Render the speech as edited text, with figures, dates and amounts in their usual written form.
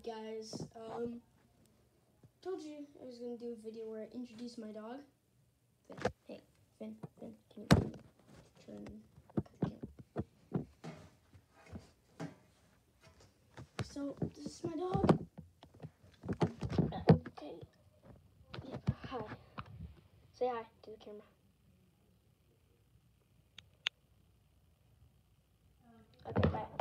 guys. Told you I was gonna do a video where I introduce my dog. Finn, hey, Finn, can you turn? So this is my dog. Okay. Yeah. Hi. Say hi to the camera. Okay. Bye.